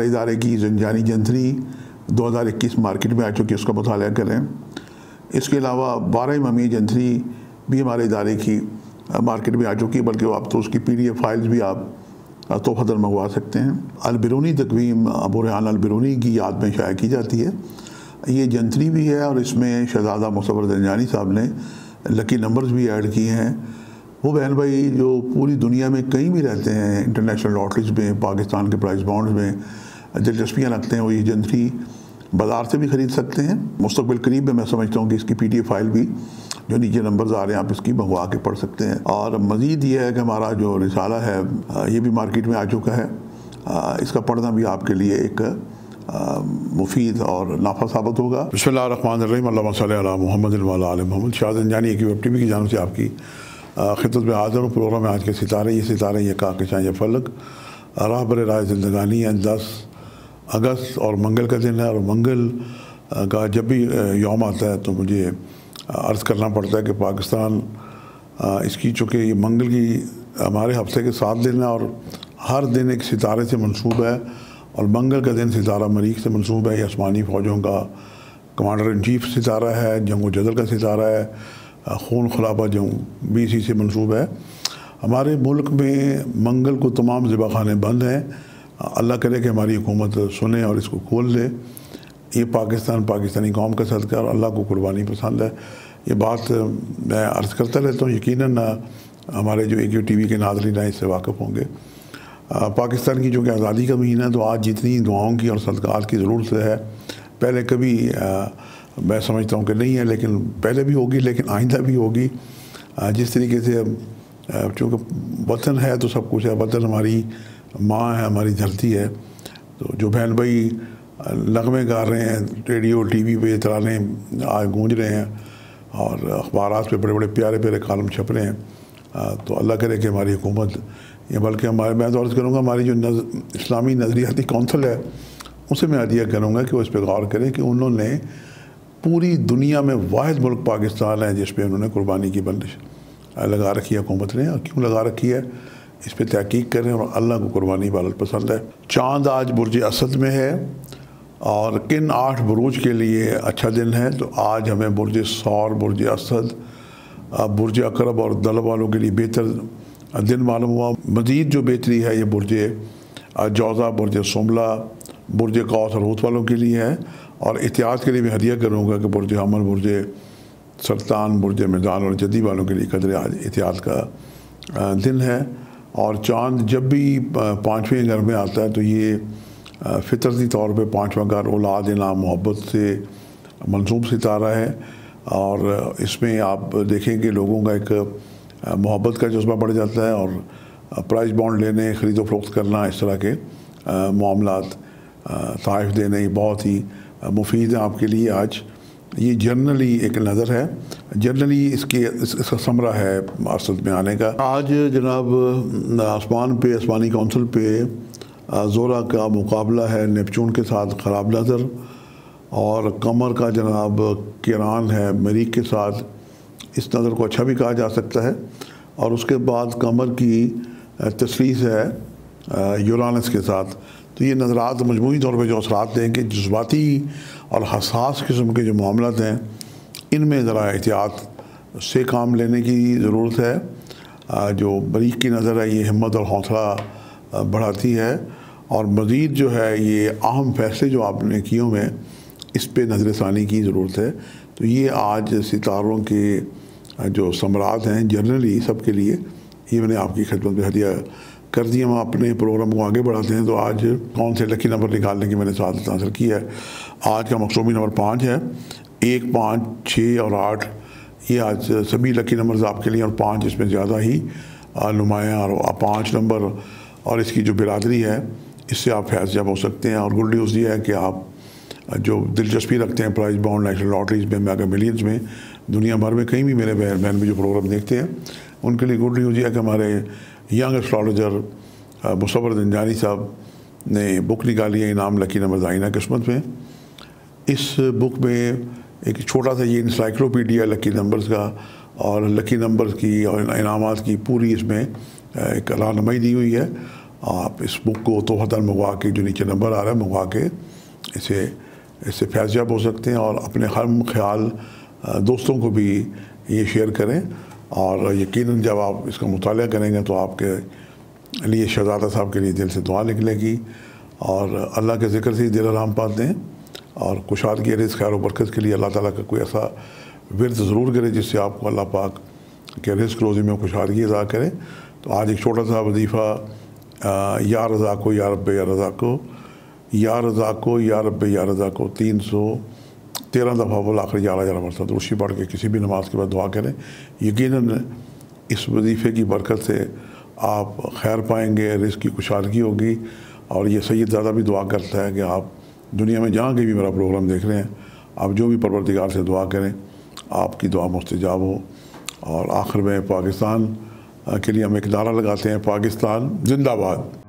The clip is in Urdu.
ہمارے ادارے کی زنجانی جنتری 2021 مارکیٹ میں آ چکی ہے، اس کا مطالعہ کریں۔ اس کے علاوہ 12 ممی جنتری بھی ہمارے ادارے کی مارکیٹ میں آ چکی ہے، بلکہ اب تو اس کی PDF فائلز بھی آپ تحفۃً منگوا سکتے ہیں۔ البرونی تقویم ابو ریحان البرونی کی یاد میں شائع کی جاتی ہے۔ یہ جنتری بھی ہے اور اس میں شہزادہ مصور زنجانی صاحب نے لکی نمبرز بھی ایڈ کیے ہیں۔ وہ بہن بھائی جو پوری دنیا میں کہیں بھی رہتے ہیں، انٹرنیشنل لاٹریز میں، پاکستان کے پرائز بانڈز میں دلچسپیاں رکھتے ہیں، وہ یہ جنتری بازار سے بھی خرید سکتے ہیں۔ مستقبل قریب میں سمجھتا ہوں کہ اس کی PDF فائل بھی جو نیچے نمبرز آ رہے ہیں آپ اس کی منگوا کے پڑھ سکتے ہیں۔ اور مزید یہ ہے کہ ہمارا جو رسالہ ہے یہ بھی مارکیٹ میں آ چکا ہے۔ اس کا پڑھنا بھی آپ کے لیے ایک مفید اور نافع ثابت ہوگا۔ بسم اللہ الرحمن الرحیم، اللہم صلی علی محمد وعلی آل محمد۔ شاہ زنجانی ایک ویب TV کی جانب سے آپ کی خدمت میں حاضر ہوں۔ پروگرام میں آج کے ستارے، یہ ستارے یہ کہکشاں یہ فلک، راہ بر راہ زندگانی ہے۔ 10 اگست اور منگل کا دن ہے، اور منگل کا جب بھی یوم آتا ہے تو مجھے عرض کرنا پڑتا ہے کہ پاکستان اس کی چونکہ یہ منگل کی ہمارے ہفتے کے 7 دن ہے اور ہر دن ایک ستارے سے منسوب ہے، اور منگل کا دن ستارہ مریخ سے منسوب ہے۔ یہ آسمانی فوجوں کا کمانڈر ان چیف ستارہ ہے، جنگ و جدل کا ستارہ ہے، خون خرابہ جنگ BC سے منسوب ہے۔ ہمارے ملک میں منگل کو تمام ذبح خانے بند ہیں۔ اللہ کرے کہ ہماری حکومت سنے اور اس کو کھول لے۔ یہ پاکستانی قوم کا صدقہ اور اللہ کو قربانی پسند ہے۔ یہ بات میں عرض کرتا رہتا ہوں، یقیناً ہمارے جو AQ TV کے ناظرین ہیں اس سے واقف ہوں گے۔ پاکستان کی جو کہ آزادی کا مہینہ ہے، تو آج جتنی دعاؤں کی اور صدقات کی ضرورت ہے، پہلے کبھی میں سمجھتا ہوں کہ نہیں ہے، لیکن پہلے بھی ہوگی، لیکن آئندہ بھی ہوگی۔ جس طریقے سے چونکہ وطن ہے تو سب کچھ ہے، وطن ہماری ماں ہے، ہماری دھرتی ہے۔ تو جو بہن بھائی نغمے گا رہے ہیں، ریڈیو TV پہ ترانے آج گونج رہے ہیں، اور اخبارات پہ بڑے بڑے پیارے پیارے کالم چھپ رہے ہیں، تو اللہ کرے کہ ہماری حکومت یا بلکہ میں تو عرض کروں گا ہماری جو اسلامی نظریاتی کونسل ہے اسے میں عدیہ کروں گا کہ وہ اس پہ غور کریں کہ انہوں نے پوری دنیا میں واحد ملک پاکستان ہے جس پہ انہوں نے قربانی کی بندش لگا رکھی ہے حکومت نے، اور کیوں لگا رکھی ہے اس پہ تحقیق کریں، اور اللہ کو قربانی عبادت پسند ہے۔ چاند آج برج اسد میں ہے، اور کن 8 بروج کے لیے اچھا دن ہے، تو آج ہمیں برج ثور، برج اسد، برج عقرب اور دلو والوں کے لیے بہتر دن معلوم ہوا۔ مزید جو بہتری ہے یہ برج جوزہ، برج سنبلہ، برج قوس اور حوت والوں کے لیے ہے، اور احتیاط کے لیے بھی ہدیہ کروں گا کہ برج حمل، برج سرطان، برج میزان اور جدی والوں کے لیے قدر آج احتیاط کا دن ہے۔ اور چاند جب بھی 5ویں گھر میں آتا ہے تو یہ فطرتی طور پہ 5واں گھر اولاد، انعام، محبت سے منسوب ستارہ ہے، اور اس میں آپ دیکھیں کہ لوگوں کا ایک محبت کا جذبہ بڑھ جاتا ہے، اور پرائز بانڈ لینے، خرید و فروخت کرنا، اس طرح کے معاملات، تحائف دینے، یہ بہت ہی مفید ہیں آپ کے لیے آج۔ یہ جنرلی ایک نظر ہے، جنرلی اس کا ثمرہ ہے اسد میں آنے کا۔ آج جناب آسمان پہ، آسمانی کونسل پہ زورا کا مقابلہ ہے نیپچون کے ساتھ خراب نظر، اور قمر کا جناب کیران ہے مریخ کے ساتھ، اس نظر کو اچھا بھی کہا جا سکتا ہے۔ اور اس کے بعد قمر کی تثلیث ہے یورانس کے ساتھ۔ تو یہ نظرات مجموعی طور پہ جو اثرات دیں کہ جذباتی اور حساس قسم کے جو معاملات ہیں ان میں ذرا احتیاط سے کام لینے کی ضرورت ہے۔ جو مریخ کی نظر ہے یہ ہمت اور حوصلہ بڑھاتی ہے، اور مزید جو ہے یہ اہم فیصلے جو آپ نے کیے ہوئے اس پہ نظر ثانی کی ضرورت ہے۔ تو یہ آج ستاروں کے جو ثمرات ہیں جنرلی سب کے لیے یہ میں نے آپ کی خدمت میں ہدیہ کر دی۔ ہم اپنے پروگرام کو آگے بڑھاتے ہیں، تو آج کون سے لکی نمبر نکالنے کی میں نے سعادت حاصل کی ہے۔ آج کا مقصومی نمبر 5 ہے، 1، 5، 6 اور 8 یہ آج سبھی لکی نمبرز آپ کے لیے، اور 5 اس میں زیادہ ہی نمایاں، اور 5 نمبر اور اس کی جو برادری ہے اس سے آپ فیض یاب ہو سکتے ہیں۔ اور گڈ نیوز یہ ہے کہ آپ جو دلچسپی رکھتے ہیں پرائز بانڈ، نیشنل لاٹریز میں، میگا ملینز میں، دنیا بھر میں کہیں بھی میرے بہن بھی جو پروگرام دیکھتے ہیں ان کے لیے گڈ نیوز یہ ہے کہ ہمارے ینگ اسٹرالوجر مصور زنجانی صاحب نے بک نکالی ہے انعام لکی نمبرز آئینہ قسمت میں۔ اس بک میں ایک چھوٹا سا یہ انسائکلوپیڈیا لکی نمبرز کا اور لکی نمبرز کی اور انعامات کی پوری اس میں ایک رہنمائی دی ہوئی ہے، آپ اس بک کو تحفتاً منگوا کے، جو نیچے نمبر آ رہا ہے، منگوا کے اس سے فیض یاب ہو سکتے ہیں، اور اپنے ہم خیال دوستوں کو بھی یہ شیئر کریں، اور یقیناً جب آپ اس کا مطالعہ کریں گے تو آپ کے لیے شہزادہ صاحب کے لیے دل سے دعا نکلے گی، اور اللہ کے ذکر سے ہی دل آرام پاتے ہیں، اور کشادگی رزق خیر و برکت کے لیے اللہ تعالیٰ کا کوئی ایسا ورد ضرور کرے جس سے آپ کو اللہ پاک کے رزق روزی میں کشادگی عطا کرے۔ تو آج ایک چھوٹا سا وظیفہ، یا رضا کو یا رب یا رضا کو، یا رضا کو یا رب یا رضا کو 313 دفعہ بول آخر 11 مرتبہ درود پڑھ کے کسی بھی نماز کے بعد دعا کریں۔ یقیناً اس وظیفے کی برکت سے آپ خیر پائیں گے، رزق کی کشادگی ہوگی، اور یہ سید زادہ بھی دعا کرتا ہے کہ آپ دنیا میں جہاں کہیں بھی میرا پروگرام دیکھ رہے ہیں، آپ جو بھی پروردگار سے دعا کریں آپ کی دعا مستجاب ہو۔ اور آخر میں پاکستان کے لیے ہم ایک نعرہ لگاتے ہیں، پاکستان زندہ باد۔